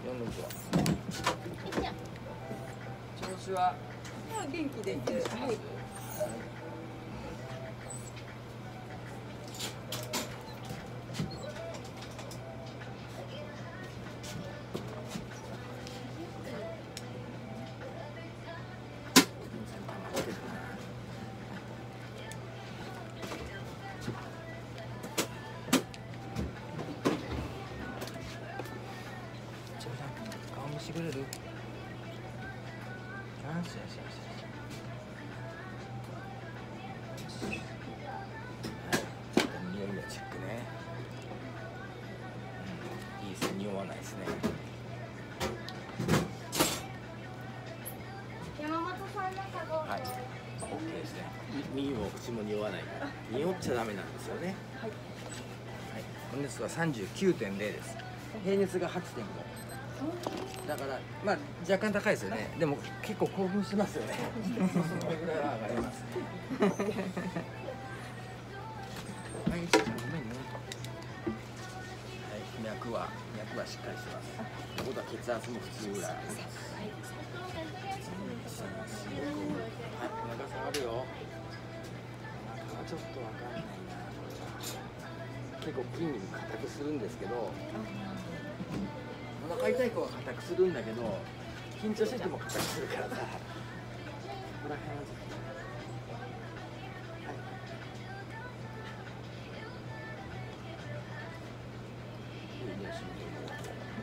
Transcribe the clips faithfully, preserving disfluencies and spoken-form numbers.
どんどんと。調子は元気です。はい。 顔見してくれる？あ、よしよしよし。匂いのチェックね。うん、いいですね。匂わないですね。 山本さんのカゴ。 はい。オッケーですね。右も口も匂わないから。匂っちゃダメなんですよね。はい。はい。本熱は三十九点零です。平熱が八点五。だからまあ若干高いですよね。でも結構興奮してますよね。それぐらいは上がりますね。はい、ちょっとごめんね。はい、脈は脈はしっかりしてます。ってことは血圧も普通ぐらいあります。はい、お腹下がるよ。お腹はちょっとわかんないな。結構筋肉硬くするんですけど。お腹痛い子は硬くするんだけど、緊張してても硬くするからさ。ここら辺はちょっと。はい。いいね、心臓も。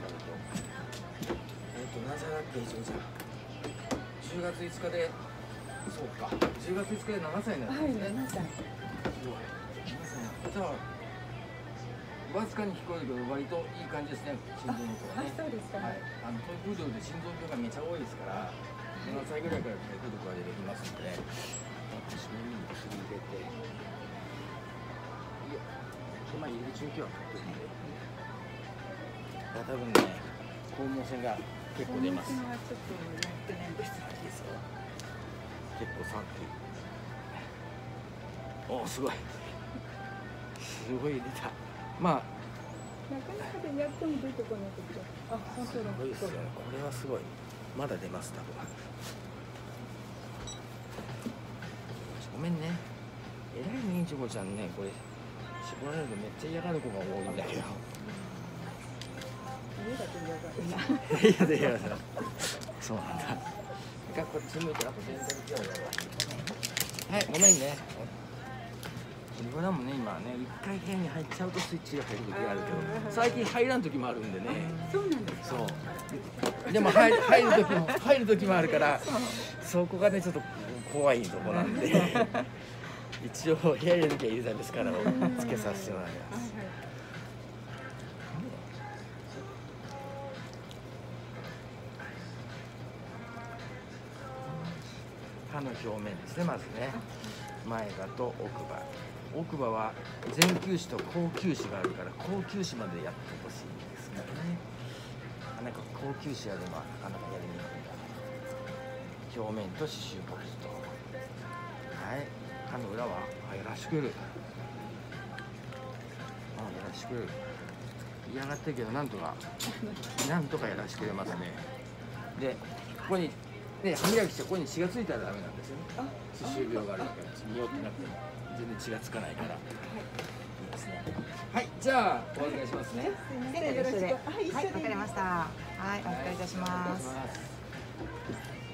えっと、何歳だっけ、一応じゃあ。じゅうがついつかで。そうか。じゅうがついつかで七歳になるんですね。 はい、ななさい。 すごい。七歳。じゃあ。わずかに聞こえるけど割といい感じですね、心臓の音がね。 そうですか。 はい、あのトイプードルで心臓病がめちゃ多いですから、ななさいぐらいからトイプードルが出てきますので、私耳に薬入れて、いや、まあ入り口の今日は取ってるんで、多分ね、肛門腺が結構出ます。 肛門腺はちょっとやってないです。 ですよ。結構さっき、おおすごい、すごい出た。まあなかなかでやっても出てこなくて。あ、本当だ。 すごいですよね。これはすごい。まだ出ます多分。ごめんね。えらいね、いちごちゃんね、これ絞られるのめっちゃ嫌がる子が多いんだけど。 家だと嫌がるな。 いやでやだ。そうなんだ。がこっち向いてあと全然嫌だわ。はい、ごめんね。これもね、今ね、一回部屋に入っちゃうとスイッチが入る時があるけど、最近入らん時もあるんでね。 そうなんですか。 そう。でも入る入る時も入る時もあるから、そこがねちょっと怖いとこなんで、一応部屋入れる時は入れたんですからをつけさせてもらいます。歯の表面ですね、まずね。前歯と奥歯。奥歯は前臼歯と後臼歯があるから、後臼歯までやってほしいんですからね。なんか後臼歯やでもなかなかやりにくいから。表面と歯周ポケット。はい。歯の裏はあやらしくる。あやらしくる。嫌がってるけどなんとかなんとかやらしくれますね。でここにね歯磨きしてここに血がついたらダメなんですよね。歯周病があるから匂ってなくても全然血がつかないから。はい。いいですね。はい、じゃあお預かりしますね。 よろしく。はい、 わかりました。はい、お預かりいたします。